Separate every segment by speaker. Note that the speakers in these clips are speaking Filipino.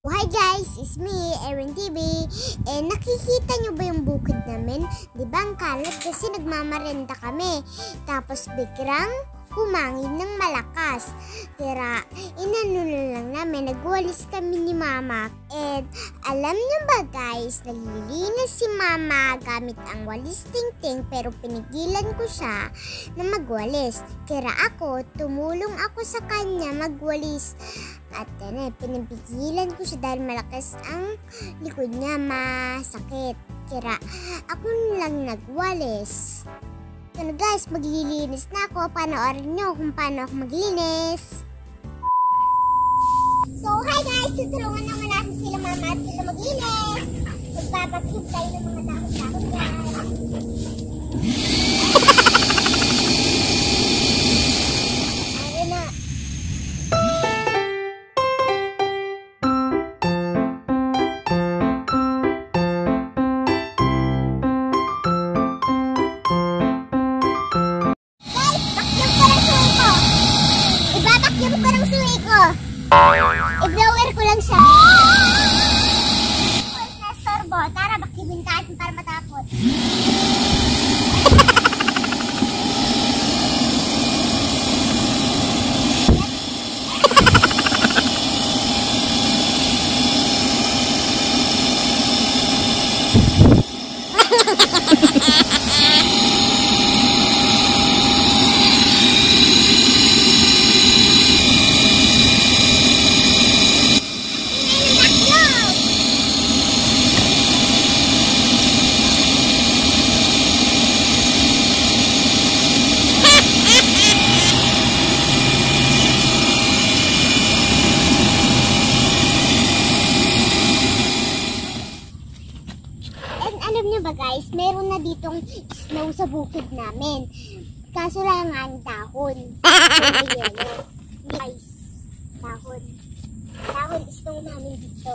Speaker 1: Hi guys, it's me, Erin TV. Nakikita nyo ba yung bukid namin? Di ba ang kalat kasi nagmamarenda kami. Tapos biglang humangin ng malakas. Kaya inano na lang namin, nagwalis kami ni Mama. And alam nyo ba guys, naglilinis si Mama gamit ang walis tingting pero pinigilan ko siya na magwalis. Kaya tumulong ako sa kanya magwalis. At pinapigilan ko siya dahil malakas ang likod niya, masakit. Kaya ako lang nagwalis. So guys, maglilinis na ako. Panoorin nyo kung paano ako maglinis. So hi guys, tutulungan naman natin sila Mama at sila maglinis. Magbabagyog tayo ng mga dahon-dahon yan. I-blower ko lang siya. Pag nastorbo, tara bakibin tayo para matapos. Alam niyo ba guys, meron na ditong snow sa bukid namin. Kaso lang ang dahon. Guys, dahon. Dahon snow namin dito.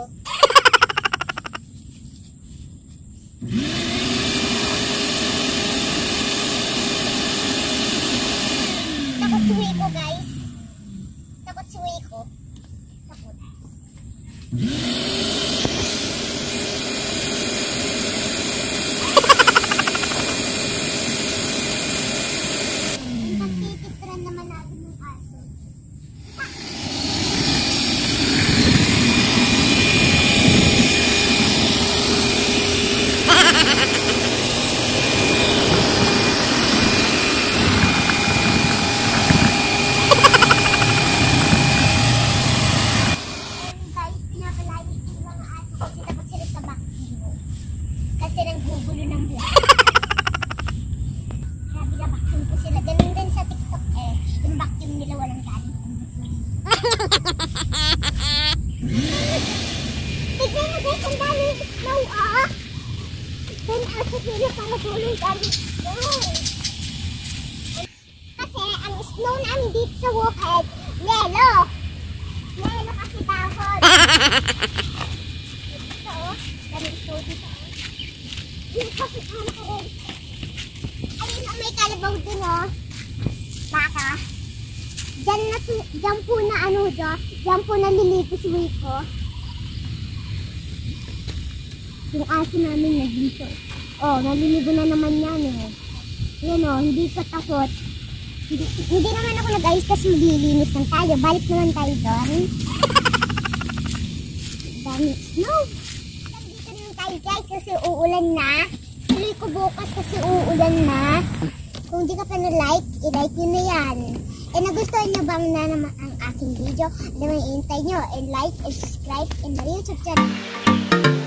Speaker 1: Takot suwi ko guys. Takot suwi ko. Takot. Kasi naggugulo ng buhay. Grabe na vacuum ko sila. Ganun din sa TikTok yung vacuum nila walang galing. Tignan mo guys, ang dami snow Then asot nila para tulong galing snow. Kasi ang snow namin dito sa bukid, yelo. Yelo kasi dahon. Ito dami snow dito. Yung kapitan ko rin. Ayun na may kalabaw dun Baka. Diyan po na diyan po naliligo si Wiko. Yung aso namin na dito. Naliligo na naman yan Yan hindi ko takot. Hindi naman ako nag-ayos kasi maglilinis lang tayo. Balik naman tayo doon. Dami snow. Guys, kasi uulan na. Tuloy ko bukas kasi uulan na. Kung di ka pa na-like, i-like nyo na yan. Nagustuhan nyo bang na naman ang aking video? Naman i-intay nyo and like and subscribe in my YouTube channel.